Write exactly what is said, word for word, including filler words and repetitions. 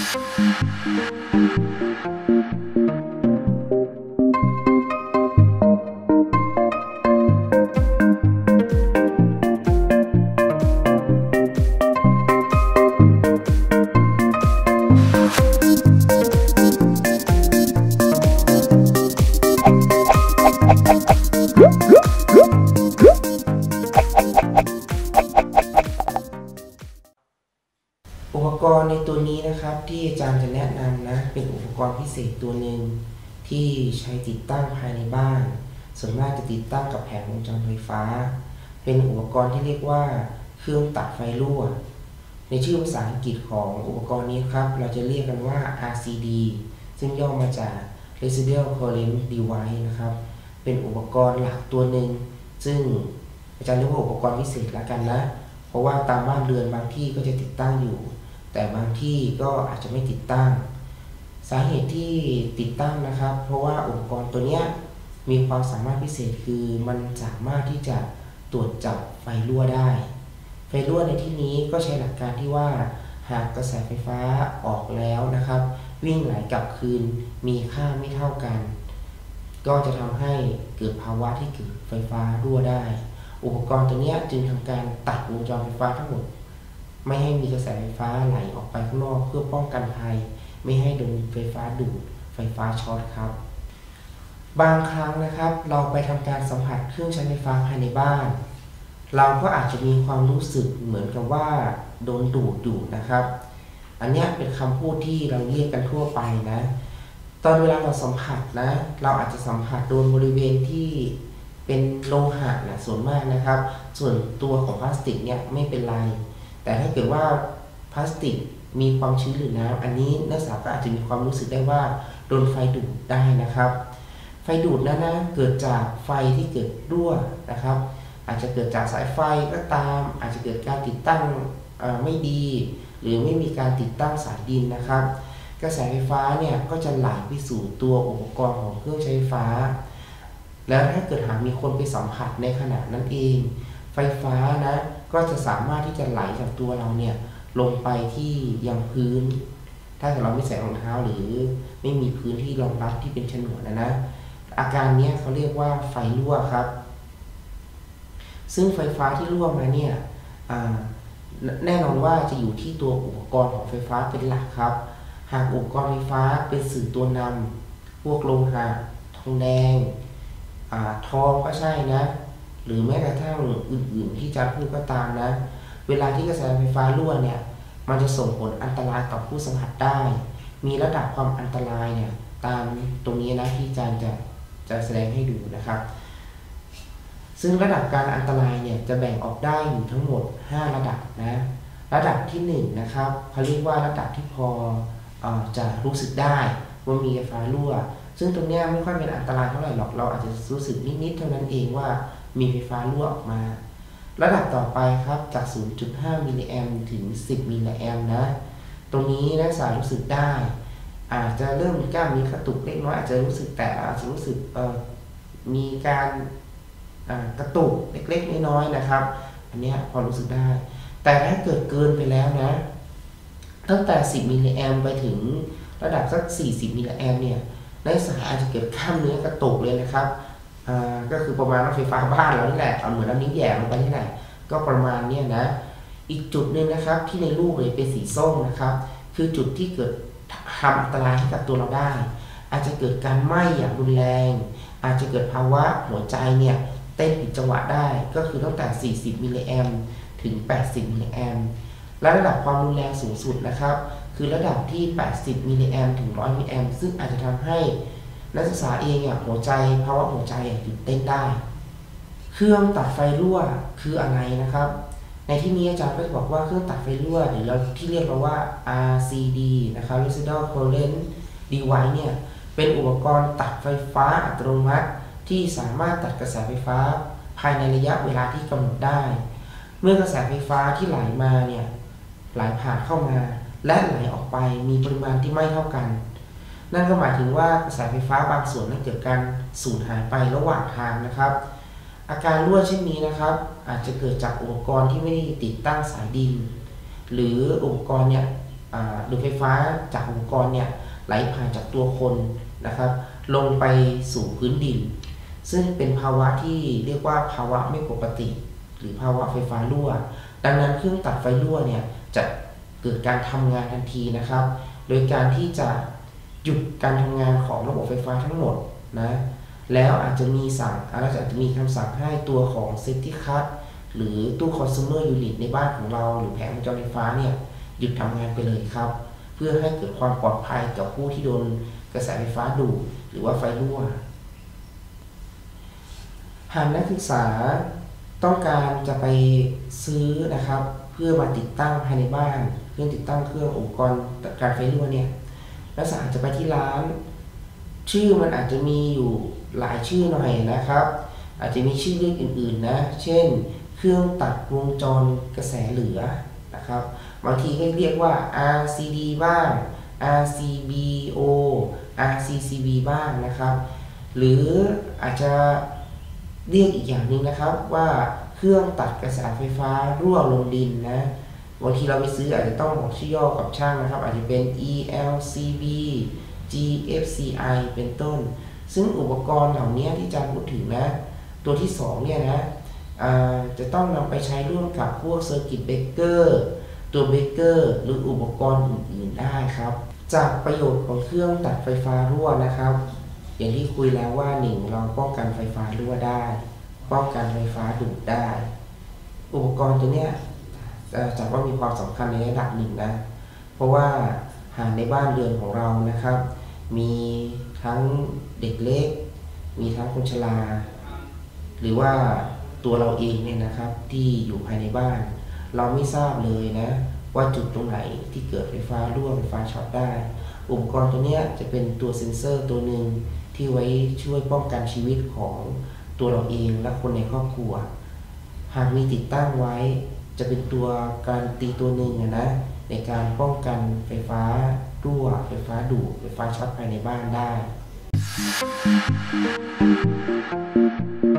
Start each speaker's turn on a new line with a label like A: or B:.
A: อุปกรณ์ในตัวนี้นะครับที่อาจารย์จะแนะนำนะเป็นอุปกรณ์พิเศษตัวหนึ่งที่ใช้ติดตั้งภายในบ้านส่วนมากจะติดตั้งกับแผงวงจรไฟฟ้าเป็นอุปกรณ์ที่เรียกว่าเครื่องตัดไฟรั่วในชื่อภาษาอังกฤษของอุปกรณ์นี้ครับเราจะเรียกกันว่า อาร์ ซี ดี ซึ่งย่อมาจาก Residual Current Device นะครับเป็นอุปกรณ์หลักตัวหนึ่งซึ่งอาจารย์เรียกว่าอุปกรณ์พิเศษละกันนะเพราะว่าตามบ้านเรือนบางที่ก็จะติดตั้งอยู่แต่บางที่ก็อาจจะไม่ติดตั้งสาเหตุที่ติดตั้งนะครับเพราะว่าอุปกรณ์ตัวนี้มีความสามารถพิเศษคือมันสามารถที่จะตรวจจับไฟรั่วได้ไฟรั่วในที่นี้ก็ใช้หลักการที่ว่าหากกระแสไฟฟ้าออกแล้วนะครับวิ่งไหลกลับคืนมีค่าไม่เท่ากันก็จะทำให้เกิดภาวะที่เกิดไฟฟ้ารั่วได้อุปกรณ์ตัวนี้จึงทำการตัดวงจรไฟฟ้าทั้งหมดไม่ให้มีกระแสไฟฟ้าไหลออกไปข้างนอกเพื่อป้องกันภัยไม่ให้โดนไฟฟ้าดูดไฟฟ้าช็อตครับบางครั้งนะครับเราไปทำการสัมผัสเครื่องใช้ไฟฟ้าภายในบ้านเราก็อาจจะมีความรู้สึกเหมือนกับว่าโดนดูดอยู่นะครับอันนี้เป็นคำพูดที่เราเรียกกันทั่วไปนะตอนเวลาเราสัมผัสนะเราอาจจะสัมผัสโดนบริเวณที่เป็นโลหะนะส่วนมากนะครับส่วนตัวของพลาสติกเนี่ยไม่เป็นไรแต่ถ้าเกิดว่าพลาสติกมีความชื้นหรือน้ำอันนี้นักศึกษาก็อาจจะมีความรู้สึกได้ว่าโดนไฟดูดได้นะครับไฟดูดนั้นนะเกิดจากไฟที่เกิดรั่วนะครับอาจจะเกิดจากสายไฟก็ตามอาจจะเกิดการติดตั้งไม่ดีหรือไม่มีการติดตั้งสายดินนะครับกระแสไฟฟ้าเนี่ยก็จะไหลไปสู่ตัวอุปกรณ์ของเครื่องใช้ไฟฟ้าแล้วถ้าเกิดหากมีคนไปสัมผัสในขณะนั้นเองไฟฟ้านะก็จะสามารถที่จะไหลจากตัวเราเนี่ยลงไปที่ยังพื้นถ้าเราไม่ใส่รองเท้าหรือไม่มีพื้นที่รองรับที่เป็นฉนวนนะนะอาการนี้เขาเรียกว่าไฟรั่วครับซึ่งไฟฟ้าที่รั่วมาเนี่ยแน่นอนว่าจะอยู่ที่ตัวอุปกรณ์ของไฟฟ้าเป็นหลักครับหากอุปกรณ์ไฟฟ้าเป็นสื่อตัวนำพวกโลหะทองแดงทองก็ใช่นะหรือแม้กระทั่งอื่นๆที่จะพูดก็ตามนะเวลาที่กระแสไฟฟ้ารั่วเนี่ยมันจะส่งผลอันตรายต่อผู้สัมผัสได้มีระดับความอันตรายเนี่ยตามตรงนี้นะที่อาจารย์จะจะแสดงให้ดูนะครับซึ่งระดับการอันตรายเนี่ยจะแบ่งออกได้อยู่ทั้งหมดห้าระดับนะระดับที่หนึ่งนะครับเขาเรียกว่าระดับที่พอเอ่อจะรู้สึกได้ว่ามีไฟฟ้ารั่วซึ่งตรงนี้ไม่ค่อยเป็นอันตรายเท่าไหร่หรอกเราอาจจะรู้สึกนิดๆเท่านั้นเองว่ามีไฟฟ้ารั่วออกมาระดับต่อไปครับจาก ศูนย์จุดห้า มิลลิแอมป์ถึงสิบมิลลิแอมป์นะตรงนี้นักศึกษารู้สึกได้อาจจะเริ่มมีกล้ามมีกระตุกเล็กน้อยอาจจะรู้สึกแต่อาจจะรู้สึกเอ่อมีการกระตุกเล็กๆน้อยๆนะครับอันนี้พอรู้สึกได้แต่ถ้าเกิดเกินไปแล้วนะตั้งแต่สิบมิลลิแอมป์ไปถึงระดับสักสี่สิบมิลลิแอมป์เนี่ยนักศึกษาอาจจะเกิดกล้ามเนื้อกระตุกเลยนะครับก็คือประมาณรถไฟฟ้าบ้านเรานี่แหละเอาเหมือนน้ำนิ้วแย่ลงไปนี่แหละก็ประมาณนี้นะอีกจุดหนึ่งนะครับที่ในรูปเลยเป็นสีส้มนะครับคือจุดที่เกิดทำอันตรายให้กับตัวเราได้อาจจะเกิดการไหม้อย่างรุนแรงอาจจะเกิดภาวะหัวใจเนี่ยเต้นผิดจังหวะได้ก็คือตั้งแต่สี่สิบมิลลิแอมป์ถึงแปดสิบมิลลิแอมป์และระดับความรุนแรงสูงสุดนะครับคือระดับที่แปดสิบมิลลิแอมป์ถึงหนึ่งร้อยมิลลิแอมป์ซึ่งอาจจะทำให้นักศึกษาเองอ่ะหัวใจภาวะหัวใจหยุดเต้นได้เครื่องตัดไฟรั่วคืออะไรนะครับในที่นี้อาจารย์ก็จะบอกว่าเครื่องตัดไฟรั่วหรือเราที่เรียกเราว่า อาร์ ซี ดี นะครับ Residual Current Device เนี่ยเป็นอุปกรณ์ตัดไฟฟ้าอัตโนมัติที่สามารถตัดกระแสไฟฟ้าภายในระยะเวลาที่กำหนดได้เมื่อกระแสไฟฟ้าที่ไหลมาเนี่ยไหลผ่านเข้ามาและไหลออกไปมีปริมาณที่ไม่เท่ากันนั่นก็หมายถึงว่ากระแสไฟฟ้าบางส่วนนั้นเกิดการสูญหายไประหว่างทางนะครับอาการรั่วเช่นนี้นะครับอาจจะเกิดจากอุปกรณ์ที่ไม่ได้ติดตั้งสายดินหรืออุปกรณ์เนี่ยดูดไฟฟ้าจากอุปกรณ์เนี่ยไหลผ่านจากตัวคนนะครับลงไปสู่พื้นดินซึ่งเป็นภาวะที่เรียกว่าภาวะไม่ปกติหรือภาวะไฟฟ้ารั่วดังนั้นเครื่องตัดไฟรั่วเนี่ยจะเกิดการทำงานทันทีนะครับโดยการที่จะหยุดการทำงานของระบบไฟฟ้าทั้งหมดนะแล้วอาจจะมีสั่งอาจจะมีคำสั่งให้ตัวของ Safety Cut หรือตู้ Consumer Unit ในบ้านของเราหรือแผงวงจรไฟฟ้าเนี่ยหยุดทำงานไปเลยครับเพื่อให้เกิดความปลอดภัยกับผู้ที่โดนกระแสไฟฟ้าดูดหรือว่าไฟรั่วหากนักศึกษาต้องการจะไปซื้อนะครับเพื่อมาติดตั้งภายในบ้านเพื่อติดตั้งเครื่องอุปกรณ์การไฟรั่วเนี่ยนักศึกษาจะไปที่ร้านชื่อมันอาจจะมีอยู่หลายชื่อหน่อยนะครับอาจจะมีชื่อเรียกอื่นๆนะเช่นเครื่องตัดวงจรกระแสเหลือนะครับบางทีก็เรียกว่า อาร์ ซี ดี บ้าง อาร์ ซี บี โอ อาร์ ซี ซี บี บ้างนะครับหรืออาจจะเรียกอีกอย่างหนึ่งนะครับว่าเครื่องตัดกระแสไฟฟ้ารั่วลงดินนะบางทีเราไปซื้ออาจจะต้องบอกชื่อย่อกับช่างนะครับอาจจะเป็น อี แอล ซี บี จี เอฟ ซี ไอ เป็นต้นซึ่งอุปกรณ์เหล่านี้ที่อาจารย์พูดถึงนะตัวที่สองเนี่ยนะจะต้องนำไปใช้ร่วมกับพวกเซอร์กิตเบรกเกอร์ตัวเบรกเกอร์หรืออุปกรณ์อื่นๆได้ครับจากประโยชน์ของเครื่องตัดไฟฟ้ารั่วนะครับอย่างที่คุยแล้วว่าหนึ่งเราป้องกันไฟฟ้ารั่วได้ป้องกันไฟฟ้าดูดได้อุปกรณ์ตัวเนี้ยจัดว่ามีความสำคัญในระดับหนึ่งนะเพราะว่าหากในบ้านเรือนของเรานะครับมีทั้งเด็กเล็กมีทั้งคนชราหรือว่าตัวเราเองเนี่ยนะครับที่อยู่ภายในบ้านเราไม่ทราบเลยนะว่าจุดตรงไหนที่เกิดไฟฟ้ารั่วไฟฟ้าช็อตได้อุปกรณ์ตัวนี้จะเป็นตัวเซ็นเซอร์ตัวหนึ่งที่ไว้ช่วยป้องกันชีวิตของตัวเราเองและคนในครอบครัวหากมีติดตั้งไว้จะเป็นตัวการตีตัวหนึ่งนะในการป้องกันไฟฟ้ารั่วไฟฟ้าดูดไฟฟ้าช็อตภายในบ้านได้